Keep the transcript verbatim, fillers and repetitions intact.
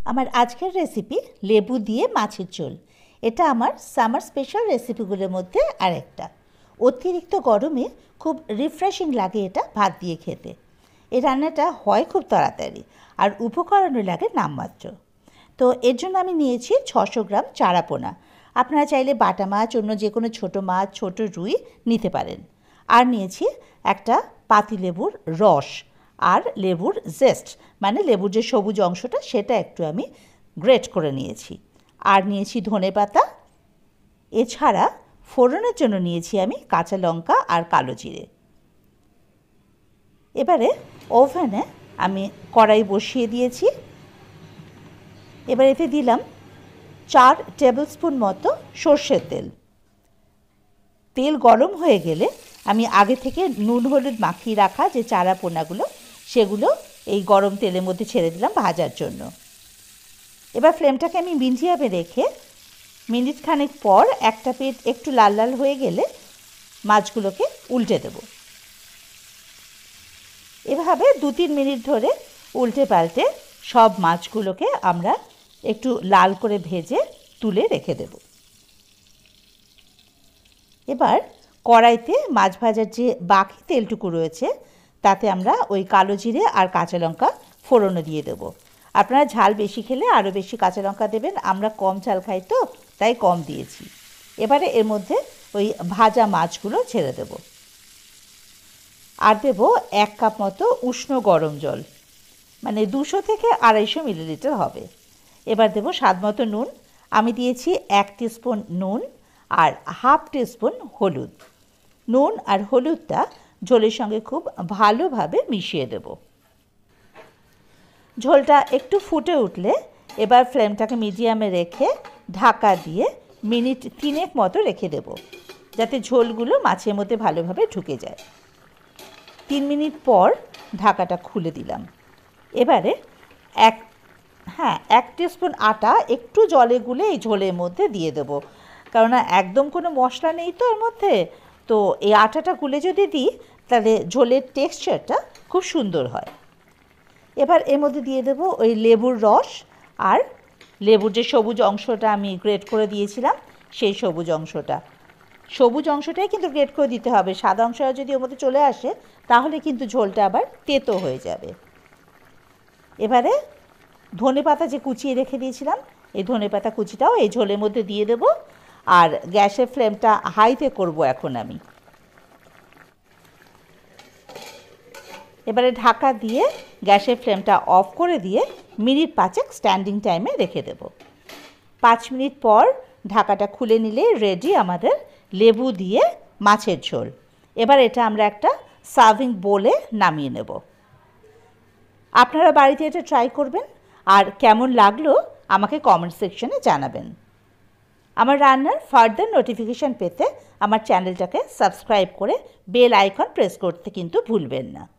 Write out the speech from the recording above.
আমার আজকের রেসিপি লেবু দিয়ে মাছের ঝোল। এটা আমার সামার স্পেশাল রেসিপিগুলোর মধ্যে আরেকটা। অতিরিক্ত গরমে খুব রিফ্রেশিং লাগে এটা ভাত দিয়ে খেতে। এই রান্নাটা হয় খুব তাড়াতাড়ি আর উপকরণও লাগে নামমাত্র। তো এর জন্য আমি নিয়েছি ছশো গ্রাম চারাপোনা। আপনারা চাইলে বাটা মাছ, অন্য যে কোনো ছোটো মাছ, ছোটো রুই নিতে পারেন। আর নিয়েছি একটা পাতিলেবুর রস আর লেবুর জেস্ট, মানে লেবুর যে সবুজ অংশটা সেটা একটু আমি গ্রেট করে নিয়েছি। আর নিয়েছি ধনেপাতা। এছাড়া ফোড়নের জন্য নিয়েছি আমি কাঁচা লঙ্কা আর কালো জিরে। এবারে ওভেনে আমি কড়াই বসিয়ে দিয়েছি। এবার এতে দিলাম চার টেবিল স্পুন মতো সর্ষের তেল। তেল গরম হয়ে গেলে আমি আগে থেকে নুন হলুদ মাখিয়ে রাখা যে চারা পোনাগুলো সেগুলো এই গরম তেলের মধ্যে ছেড়ে দিলাম ভাজার জন্য। এবার ফ্লেমটাকে আমি মিডিয়ামে রেখে মিনিট খানেক পর একটা পিঠ একটু লাল লাল হয়ে গেলে মাছগুলোকে উল্টে দেব। এভাবে দু তিন মিনিট ধরে উল্টে পাল্টে সব মাছগুলোকে আমরা একটু লাল করে ভেজে তুলে রেখে দেব। এবার কড়াইতে মাছ ভাজার যে বাকি তেলটুকু রয়েছে তাতে আমরা ওই কালো জিরে আর কাঁচা লঙ্কা ফোড়নে দিয়ে দেব। আপনারা ঝাল বেশি খেলে আরও বেশি কাঁচা লঙ্কা দেবেন, আমরা কম ঝাল খাই তো তাই কম দিয়েছি। এবারে এর মধ্যে ওই ভাজা মাছগুলো ছেড়ে দেব। আর দেব এক কাপ মতো উষ্ণ গরম জল, মানে দুশো থেকে আড়াইশো মিলিলিটার হবে। এবার দেব স্বাদ মতো নুন। আমি দিয়েছি এক টিস্পুন নুন আর হাফ টিস্পুন হলুদ। নুন আর হলুদটা ঝোলের সঙ্গে খুব ভালোভাবে মিশিয়ে দেব। ঝোলটা একটু ফুটে উঠলে এবার ফ্লেমটাকে মিডিয়ামে রেখে ঢাকা দিয়ে মিনিট তিনেক মতো রেখে দেব, যাতে ঝোলগুলো মাছের মধ্যে ভালোভাবে ঢুকে যায়। তিন মিনিট পর ঢাকাটা খুলে দিলাম। এবারে এক হ্যাঁ এক টিস্পুন আটা একটু জলে গুলে এই ঝোলের মধ্যে দিয়ে দেব, কেননা একদম কোনো মশলা নেই তো এর মধ্যে। তো এই আটাটা গুলে যদি দিই তাহলে ঝোলের টেক্সচারটা খুব সুন্দর হয়। এবার এর মধ্যে দিয়ে দেব ওই লেবুর রস আর লেবুর যে সবুজ অংশটা আমি গ্রেট করে দিয়েছিলাম সেই সবুজ অংশটা। সবুজ অংশটাই কিন্তু গ্রেট করে দিতে হবে, সাদা অংশটা যদি ওর মধ্যে চলে আসে তাহলে কিন্তু ঝোলটা আবার তেতো হয়ে যাবে। এবারে ধনেপাতা যে কুচিয়ে রেখে দিয়েছিলাম এই ধনেপাতা কুচিটাও এই ঝোলের মধ্যে দিয়ে দেব। আর গ্যাসের ফ্লেমটা হাইতে করব এখন আমি। এবারে ঢাকা দিয়ে গ্যাসের ফ্লেমটা অফ করে দিয়ে মিনিট পাঁচেক স্ট্যান্ডিং টাইমে রেখে দেব। পাঁচ মিনিট পর ঢাকাটা খুলে নিলে রেডি আমাদের লেবু দিয়ে মাছের ঝোল। এবার এটা আমরা একটা সার্ভিং বোলে নামিয়ে নেব। আপনারা বাড়িতে এটা ট্রাই করবেন আর কেমন লাগলো আমাকে কমেন্ট সেকশনে জানাবেন। আমার রান্নার ফার্দার নোটিফিকেশান পেতে আমার চ্যানেলটাকে সাবস্ক্রাইব করে বেল আইকন প্রেস করতে কিন্তু ভুলবেন না।